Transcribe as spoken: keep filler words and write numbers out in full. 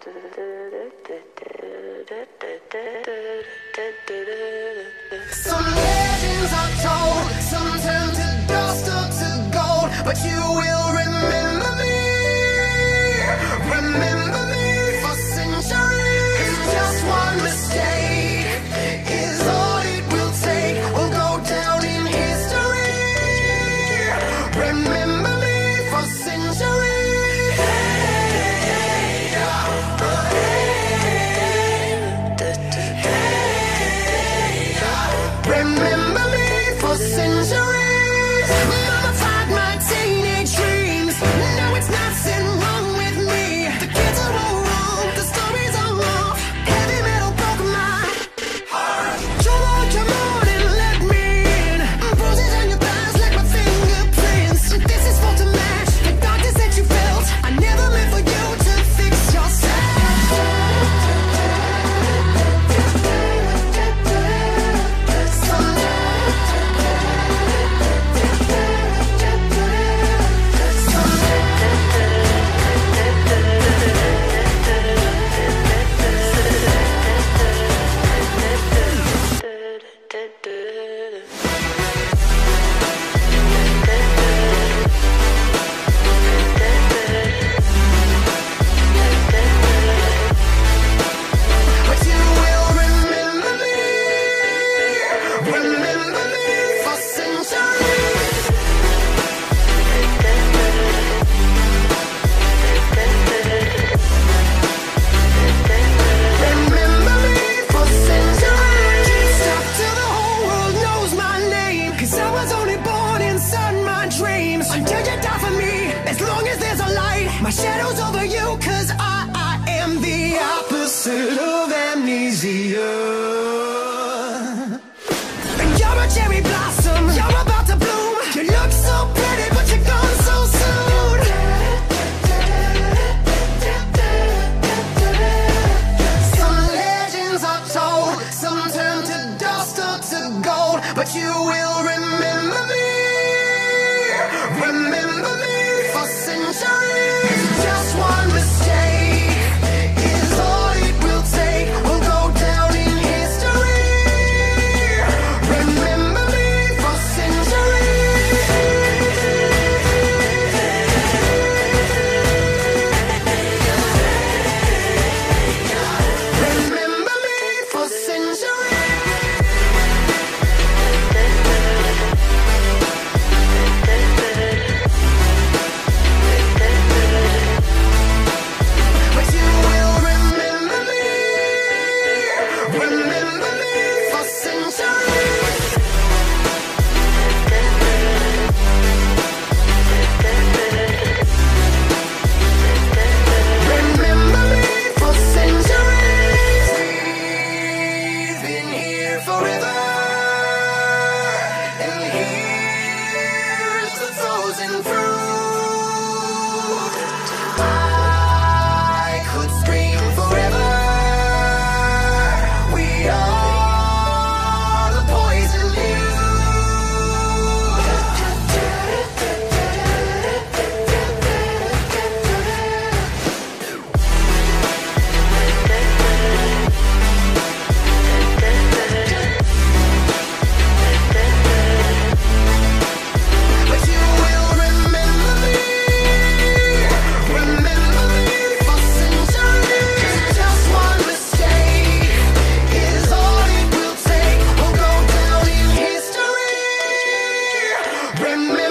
Some legends are told, some turn to dust or to gold, but you will remember me, remember me for centuries. Just one mistake is all it will take. We'll go down in history. Remember me for centuries. Hey, yeah, remember me for centuries. Mama fight my teenage dreams. No, it's nothing wrong with me. The kids are all wrong, the stories are off. Heavy metal broke my heart. Come on, come on and let me in. Bruises on your thighs like my fingerprints. This is for to match the darkness that you felt. I never meant for you to fix yourself. But you will remember me, remember me for centuries. Remember me for centuries. Can't stop till the whole world knows my name, 'cause I was only born inside my dreams. Until you die for me, as long as there's a light, my shadow's over you, 'cause I, I am the opposite of amnesia. You're a cherry blossom, you're about to bloom. You look so pretty, but you're gone so soon. Some legends are told, some turn to dust or to gold, but you will remember me, remember me for centuries. Just one mistake is all it will take. We'll go down in history. Remember me for centuries. Remember me for centuries. But you will remember me, remember me for centuries. Remember me for centuries. We've been here forever, and here's the frozen fruit. I could scream forever. We are the poison But you will remember me, remember me for centuries. Just one mistake is all it will take. We'll go down in history. Remember